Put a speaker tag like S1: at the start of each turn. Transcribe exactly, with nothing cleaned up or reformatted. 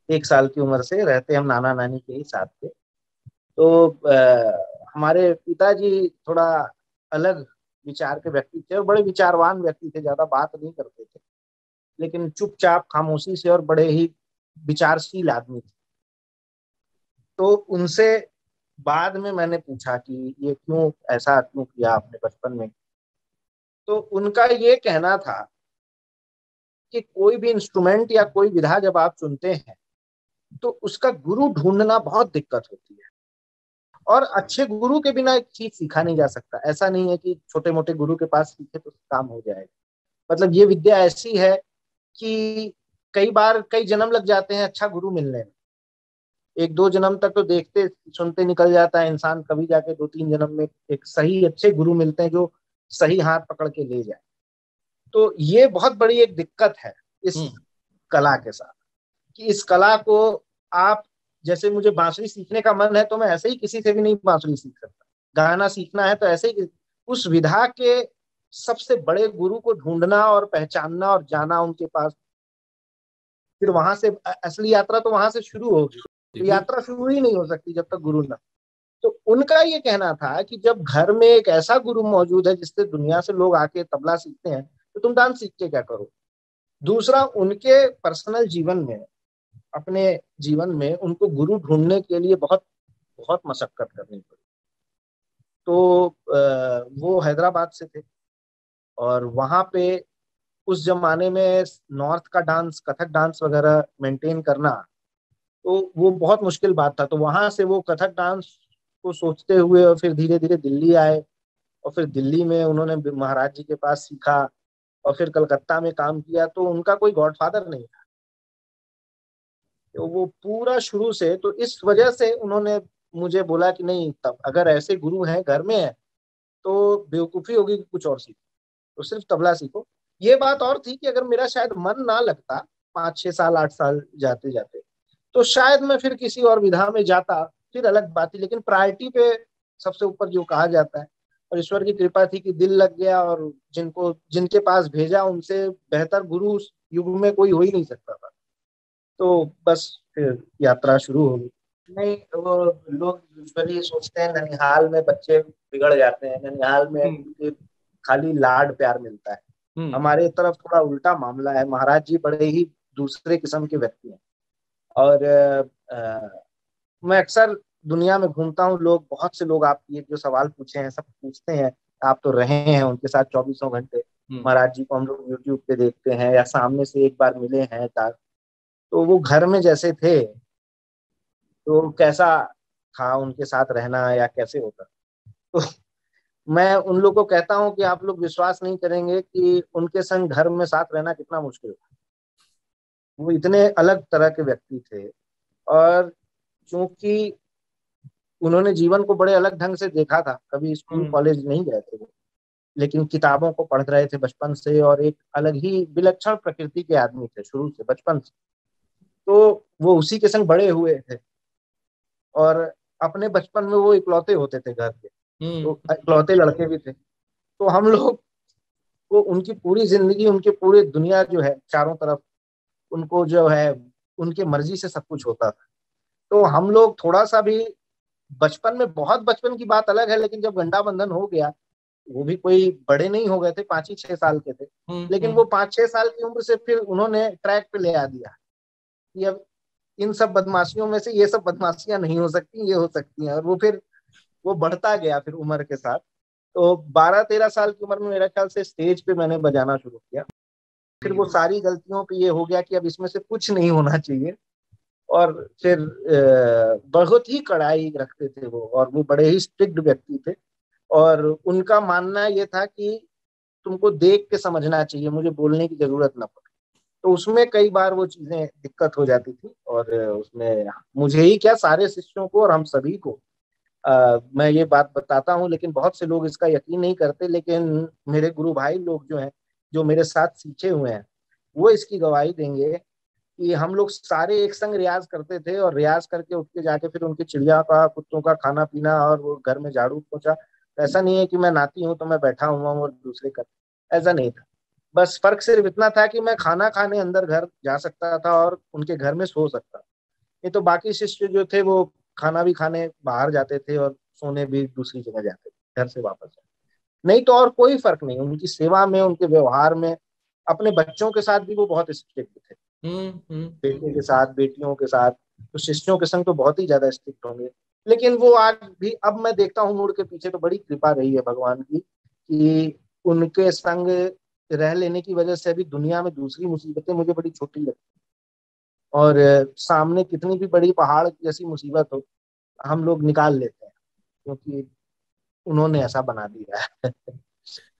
S1: एक साल की उम्र से रहते हम नाना नानी के ही साथ थे। तो आ, हमारे पिताजी थोड़ा अलग विचार के व्यक्ति थे और बड़े विचारवान व्यक्ति थे, ज्यादा बात नहीं करते थे, लेकिन चुपचाप खामोशी से, और बड़े ही विचारशील आदमी थे। तो उनसे बाद में मैंने पूछा कि ये क्यों, ऐसा क्यों किया आपने बचपन में। तो उनका ये कहना था कि कोई भी इंस्ट्रूमेंट या कोई विधा जब आप चुनते हैं तो उसका गुरु ढूंढना बहुत दिक्कत होती है, और अच्छे गुरु के बिना एक चीज सीखा नहीं जा सकता। ऐसा नहीं है कि छोटे मोटे गुरु के पास सीखे तो काम हो जाएगा। मतलब ये विद्या ऐसी है कि कई बार कई जन्म लग जाते हैं अच्छा गुरु मिलने में। एक दो जन्म तक तो देखते सुनते निकल जाता है इंसान, कभी जाके दो तीन जन्म में एक सही अच्छे गुरु मिलते हैं जो सही हाथ पकड़ के ले जाए। तो ये बहुत बड़ी एक दिक्कत है इस
S2: हम्म।
S1: कला के साथ, कि इस कला को आप, जैसे मुझे बांसुरी सीखने का मन है तो मैं ऐसे ही किसी से भी नहीं बांसुरी सीख सकता। गाना सीखना है तो ऐसे ही उस विधा के सबसे बड़े गुरु को ढूंढना और पहचानना और जाना उनके पास, फिर वहां से असली यात्रा तो वहां से शुरू होगी। तो
S2: बिल्कुल।
S1: यात्रा शुरू ही नहीं हो सकती जब तक गुरु ना। तो उनका ये कहना था कि जब घर में एक ऐसा गुरु मौजूद है जिससे दुनिया से लोग आके तबला सीखते हैं, तो तुम डांस सीख के क्या करो। दूसरा, उनके पर्सनल जीवन में, अपने जीवन में उनको गुरु ढूंढने के लिए बहुत बहुत मशक्कत करनी पड़ी। तो आ, वो हैदराबाद से थे, और वहां पे उस जमाने में नॉर्थ का डांस, कथक डांस वगैरह मेंटेन करना, तो वो बहुत मुश्किल बात था। तो वहां से वो कथक डांस को सोचते हुए और फिर धीरे धीरे दिल्ली आए, और फिर दिल्ली में उन्होंने महाराज जी के पास सीखा, और फिर कलकत्ता में काम किया। तो उनका कोई गॉडफादर नहीं था, तो वो पूरा शुरू से, तो इस वजह से उन्होंने मुझे बोला कि नहीं, तब अगर ऐसे गुरु हैं घर में है तो बेवकूफी होगी कि कुछ और सीखो, तो सिर्फ तबला सीखो। ये बात और थी कि अगर मेरा शायद मन ना लगता, पाँच छह साल आठ साल जाते जाते, तो शायद मैं फिर किसी और विधा में जाता, फिर अलग बात थी। लेकिन प्रायोरिटी पे सबसे ऊपर जो कहा जाता है, और ईश्वर की कृपा थी कि दिल लग गया, और जिनको जिनके पास भेजा उनसे बेहतर गुरु उस युग में कोई हो ही नहीं सकता था। तो बस फिर यात्रा शुरू हो गई। नहीं, वो लोग यूजुअली सोचते हैं ननिहाल में बच्चे बिगड़ जाते हैं, ननिहाल में
S2: हम्म।
S1: उनके खाली लाड प्यार मिलता है।
S2: हम्म।
S1: हमारे तरफ थोड़ा उल्टा मामला है, महाराज जी बड़े ही दूसरे किस्म के व्यक्ति हैं। और अ, अ, मैं अक्सर दुनिया में घूमता हूँ, लोग, बहुत से लोग, आप ये जो सवाल पूछे हैं सब पूछते हैं। आप तो रहे हैं उनके साथ चौबीसों घंटे,
S2: हम्म।
S1: महाराज जी को हम लोग यूट्यूब पे देखते हैं या सामने से एक बार मिले हैं, तो वो घर में जैसे थे, तो कैसा था उनके साथ रहना या कैसे होता। तो मैं उन लोग को कहता हूँ कि आप लोग विश्वास नहीं करेंगे कि उनके संग घर में साथ रहना कितना मुश्किल था। वो इतने अलग तरह के व्यक्ति थे, और चूंकि उन्होंने जीवन को बड़े अलग ढंग से देखा था, कभी स्कूल
S2: हम्म।
S1: कॉलेज नहीं गए थे वो, लेकिन किताबों को पढ़ रहे थे बचपन से, और एक अलग ही विलक्षण प्रकृति के आदमी थे शुरू से, बचपन से। तो वो उसी के संग बड़े हुए थे, और अपने बचपन में वो इकलौते होते थे घर के, तो
S2: हम्म।
S1: इकलौते लड़के भी थे। तो हम लोग को उनकी पूरी जिंदगी, उनके पूरे दुनिया जो है चारों तरफ, उनको जो है उनके मर्जी से सब कुछ होता था। तो हम लोग थोड़ा सा भी बचपन में, बहुत बचपन की बात अलग है, लेकिन जब गंडा बंधन हो गया, वो भी कोई बड़े नहीं हो गए थे, पांच ही छह साल के थे,
S2: हम्म।
S1: लेकिन
S2: हम्म।
S1: वो पांच छह साल की उम्र से फिर उन्होंने ट्रैक पे ले आ दिया कि अब इन सब बदमाशियों में से ये सब बदमाशियां नहीं हो सकती, ये हो सकती हैं। और वो फिर वो बढ़ता गया फिर उम्र के साथ। तो बारह तेरह साल की उम्र में मेरे ख्याल से स्टेज पे मैंने बजाना शुरू किया। फिर वो
S2: हम्म।
S1: सारी गलतियों पे ये हो गया कि अब इसमें से कुछ नहीं होना चाहिए। और फिर अ, बहुत ही कड़ाई रखते थे वो, और वो बड़े ही स्ट्रिक्ट व्यक्ति थे। और उनका मानना ये था कि तुमको देख के समझना चाहिए, मुझे बोलने की जरूरत ना पड़े। तो उसमें कई बार वो चीजें दिक्कत हो जाती थी, और उसमें मुझे ही क्या, सारे शिष्यों को और हम सभी को, आ, मैं ये बात बताता हूँ, लेकिन बहुत से लोग इसका यकीन नहीं करते, लेकिन मेरे गुरु भाई लोग जो हैं, जो मेरे साथ सीखे हुए हैं, वो इसकी गवाही देंगे कि हम लोग सारे एक संग रियाज करते थे, और रियाज करके उठ के जाके फिर उनकी चिड़िया का, कुत्तों का खाना पीना, और वो घर में झाड़ू पोछा। ऐसा नहीं है कि मैं नाती हूँ तो मैं बैठा हुआ हूँ और दूसरे कर, ऐसा नहीं था। बस फर्क सिर्फ इतना था कि मैं खाना खाने अंदर घर जा सकता था और उनके घर में सो सकता था। ये तो बाकी शिष्य जो थे वो खाना भी खाने बाहर जाते थे और सोने भी दूसरी जगह जाते थे, घर से वापस। नहीं तो और कोई फर्क नहीं उनकी सेवा में, उनके व्यवहार में। अपने बच्चों के साथ भी वो बहुत स्ट्रिक्ट थे,
S2: हम्म हम्म
S1: बेटे के साथ, बेटियों के साथ। तो शिष्यों के संग तो बहुत ही ज्यादा स्ट्रिक्ट होंगे। लेकिन वो आज भी, अब मैं देखता हूँ मुड़ के पीछे, तो बड़ी कृपा रही है भगवान की कि उनके संग रह लेने की वजह से अभी दुनिया में दूसरी मुसीबतें मुझे बड़ी छोटी लगती। और अ, सामने कितनी भी बड़ी पहाड़ जैसी मुसीबत हो, हम लोग निकाल लेते हैं, क्योंकि उन्होंने ऐसा बना दिया है।